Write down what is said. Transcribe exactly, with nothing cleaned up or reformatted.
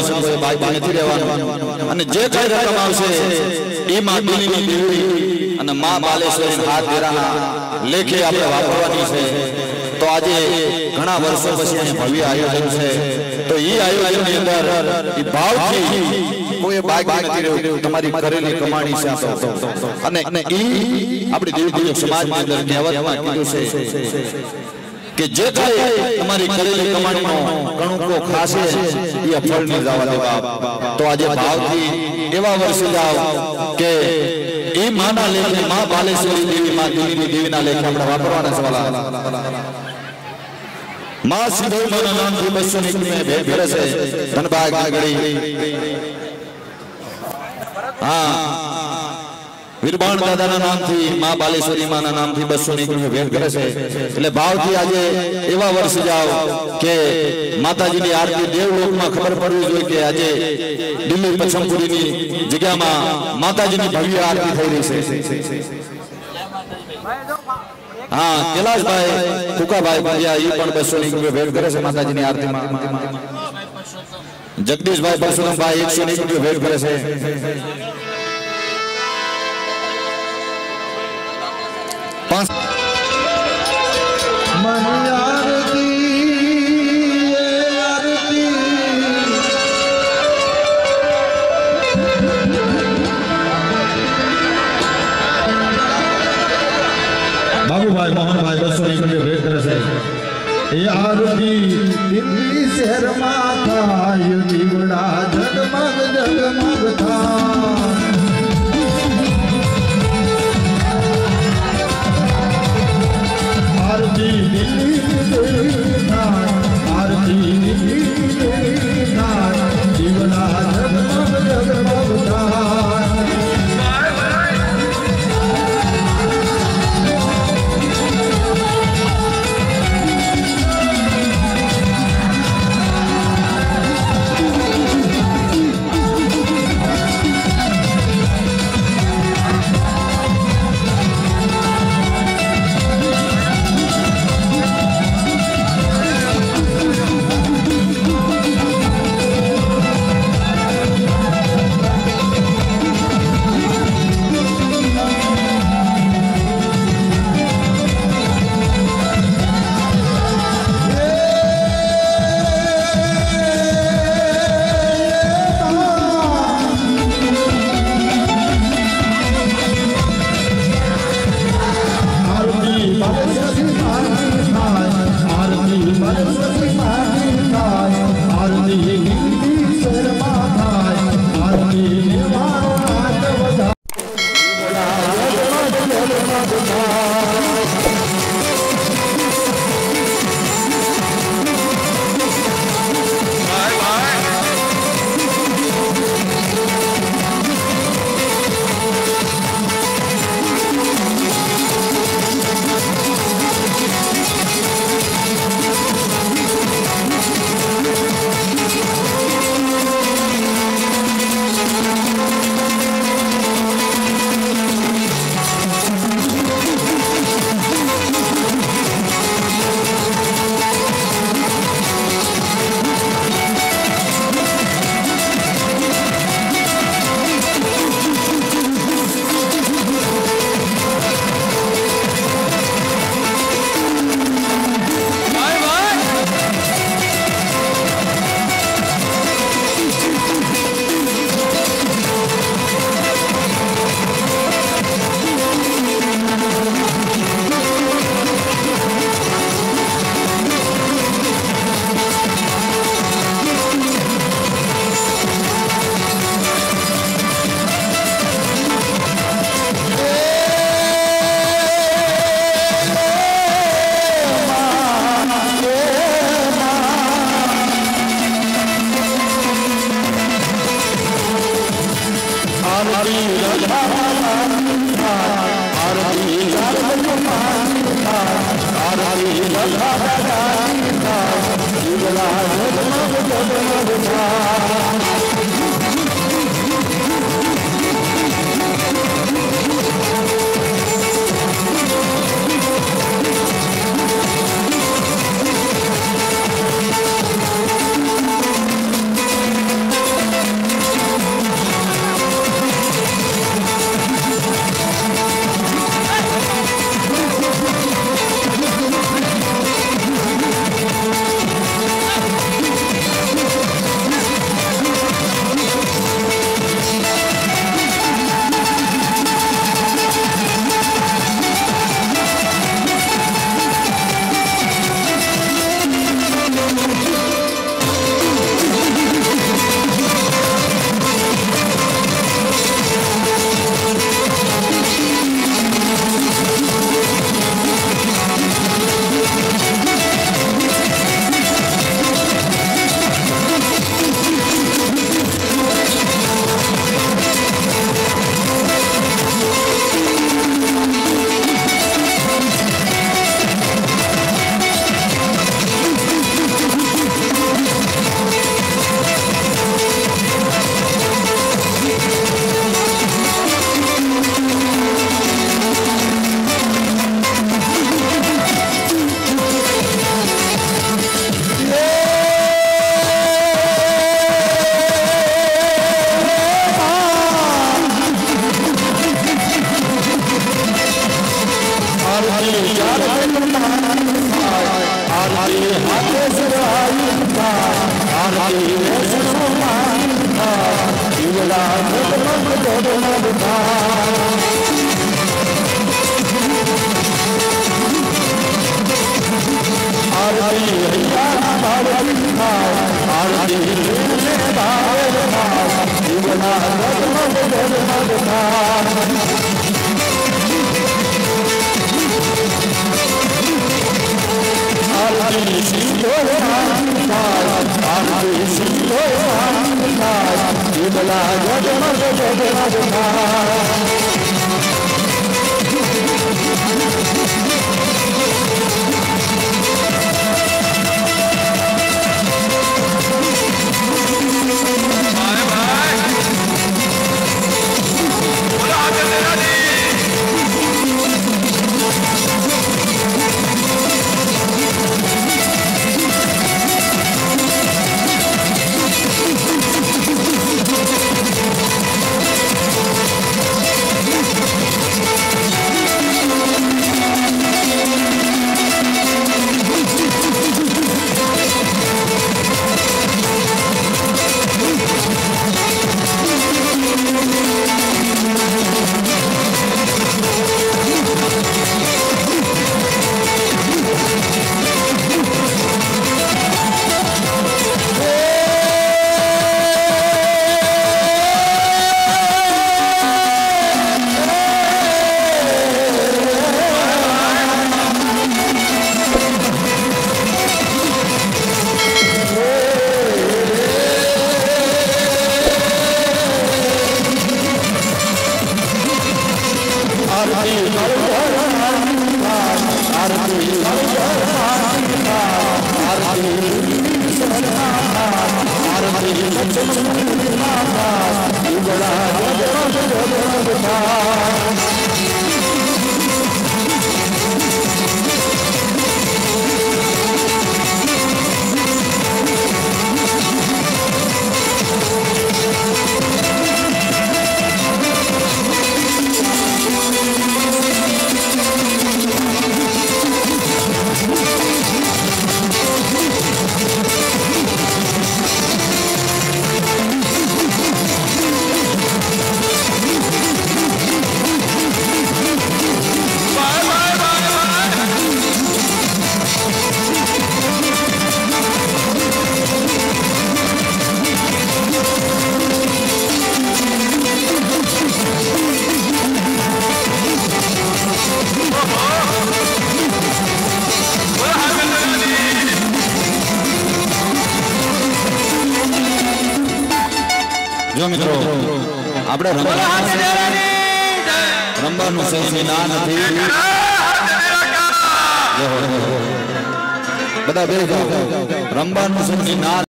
છે કોઈ બાકી નથી રહેવાનું અને જે કઈ રકમ આવશે એ માં દિલ્હીની દેવી અને માં બાલેશ્વરી હાથ વેરાના લેખે આપણે વાપરવાની છે તો આજે ઘણા વર્ષો પછી અહીં ભવ્ય આયોજન છે તો એ આયોજનની અંદર એ ભાવથી કોઈ બાકી નથી રહ્યું તમારી કરેલી કમાણી છે અને ઈ આપણી દેવી દેવી સમાજની અંદર કહેવતમાં કીધું છે કે જે કઈ તમારી કરેલી કમાણીનો કણુકો ખાશે એ ફળ નહીં જવા દેવા તો આજે ભાવથી એવા વર્ષે જાવ કે એ માના લેખે માં બાલેશ્વરી દેવી માં દિલ્હીની દેવીના લેખે આપણે વાપરવાના સવાલ માં સીધો માના નામથી બસો ની કિંમત ભેટ કરે છે ધનભાગ ગળી હા વીરબાણ દાદાના નામથી માં બાલેશ્વરી માના નામથી બસો ની કિંમત ભેટ કરે છે એટલે ભાવથી આજે એવા વર્ષ જાવ કે માતાજીની આરતી દેવલોકમાં ખબર પડવી જોઈએ કે આજે દિલ્હી પછમપુરીની જગ્યામાં માતાજીની ભવ્ય આરતી થઈ રહી છે हाँ कैलाश भाई कुका भाई भैया ये पण बसो ની કિંમત ભેટ કરે છે માતાજીની આરતીમાં જગદીશ ભાઈ પરશુરામ ભાઈ એકસો ની કિંમત ભેટ કરે છે પાંચ मन आरती आरती बाबू भाई मोहन भाई बसो ની કિંમત ભેટ કરે છે એ આરતી દિલ્હી શહેરમાં થાય દીવડા જગમગ જગમગ થાય आरती दिल्ली થાય आरती दिल्ली થાય દીવડા જગમગ જगमग થાય हाथे सुराई का आरती वैष्णो माई का दिवला जगमग जगमग का आरती हैया भारती का आरती ले भाव का दिवला जगमग जगमग का आरती सिंधोर आरती सिंधोर दिवला जगमग जगमग का जो मित्रों આપણે રંબાનું સહી ના નથી બધા બે રંબાનું સહી ના